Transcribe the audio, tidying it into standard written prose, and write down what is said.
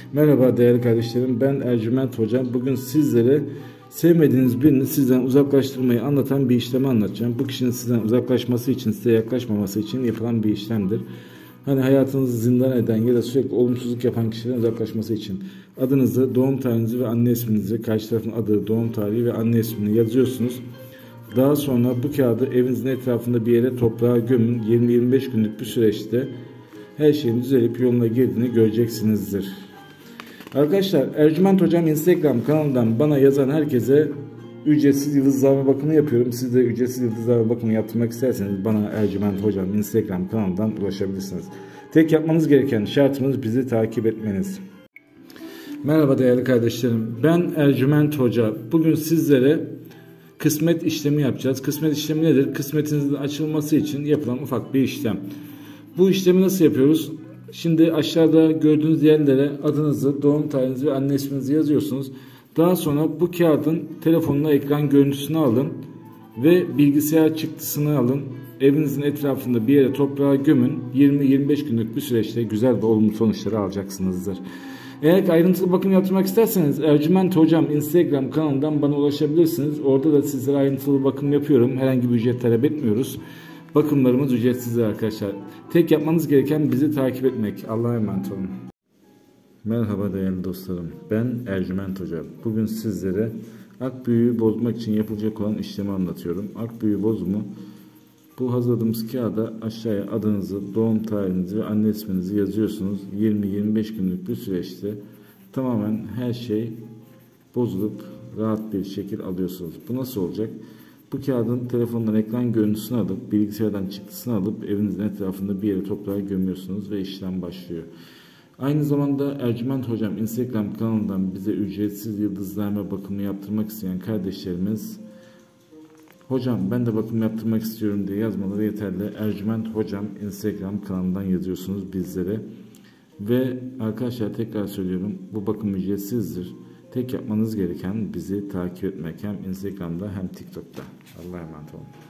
Merhaba değerli kardeşlerim, ben Ercüment Hocam. Bugün sizlere sevmediğiniz birini sizden uzaklaştırmayı anlatan bir işlemi anlatacağım. Bu kişinin sizden uzaklaşması için, size yaklaşmaması için yapılan bir işlemdir. Hani hayatınızı zindan eden ya da sürekli olumsuzluk yapan kişilerin uzaklaşması için adınızı, doğum tarihinizi ve anne isminizi, karşı tarafın adı, doğum tarihi ve anne ismini yazıyorsunuz. Daha sonra bu kağıdı evinizin etrafında bir yere toprağa gömün. 20-25 günlük bir süreçte her şeyin düzelip yoluna girdiğini göreceksinizdir. Arkadaşlar, Ercüment Hocam Instagram kanalından bana yazan herkese ücretsiz yıldızlama bakımı yapıyorum. Siz de ücretsiz yıldızlama bakımı yaptırmak isterseniz bana Ercüment Hocam Instagram kanalından ulaşabilirsiniz. Tek yapmanız gereken şartımız bizi takip etmeniz. Merhaba değerli kardeşlerim, ben Ercüment Hoca. Bugün sizlere kısmet işlemi yapacağız. Kısmet işlemi nedir? Kısmetinizin açılması için yapılan ufak bir işlem. Bu işlemi nasıl yapıyoruz? Şimdi aşağıda gördüğünüz yerlere adınızı, doğum tarihinizi ve anne isminizi yazıyorsunuz. Daha sonra bu kağıdın telefonuna ekran görüntüsünü alın ve bilgisayar çıktısını alın. Evinizin etrafında bir yere toprağa gömün. 20-25 günlük bir süreçte güzel ve olumlu sonuçları alacaksınızdır. Eğer ayrıntılı bakım yaptırmak isterseniz Ercüment Hocam Instagram kanalından bana ulaşabilirsiniz. Orada da sizlere ayrıntılı bakım yapıyorum. Herhangi bir ücret talep etmiyoruz. Bakımlarımız ücretsizdir arkadaşlar. Tek yapmanız gereken bizi takip etmek. Allah'a emanet olun. Merhaba değerli dostlarım. Ben Ercüment Hoca. Bugün sizlere akbüyü bozmak için yapılacak olan işlemi anlatıyorum. Akbüyü bozumu, bu hazırladığımız kağıda aşağıya adınızı, doğum tarihinizi ve anne isminizi yazıyorsunuz. 20-25 günlük bir süreçte tamamen her şey bozulup rahat bir şekil alıyorsunuz. Bu nasıl olacak? Bu kağıdın telefondan ekran görüntüsünü alıp, bilgisayardan çıktısını alıp evinizin etrafında bir yere toprağa gömüyorsunuz ve işlem başlıyor. Aynı zamanda Ercüment Hocam Instagram kanalından bize ücretsiz yıldızlama bakımı yaptırmak isteyen kardeşlerimiz, hocam ben de bakım yaptırmak istiyorum diye yazmaları yeterli. Ercüment Hocam Instagram kanalından yazıyorsunuz bizlere. Ve arkadaşlar tekrar söylüyorum, bu bakım ücretsizdir. Tek yapmanız gereken bizi takip etmek, hem Instagram'da hem TikTok'ta. Allah'a emanet olun.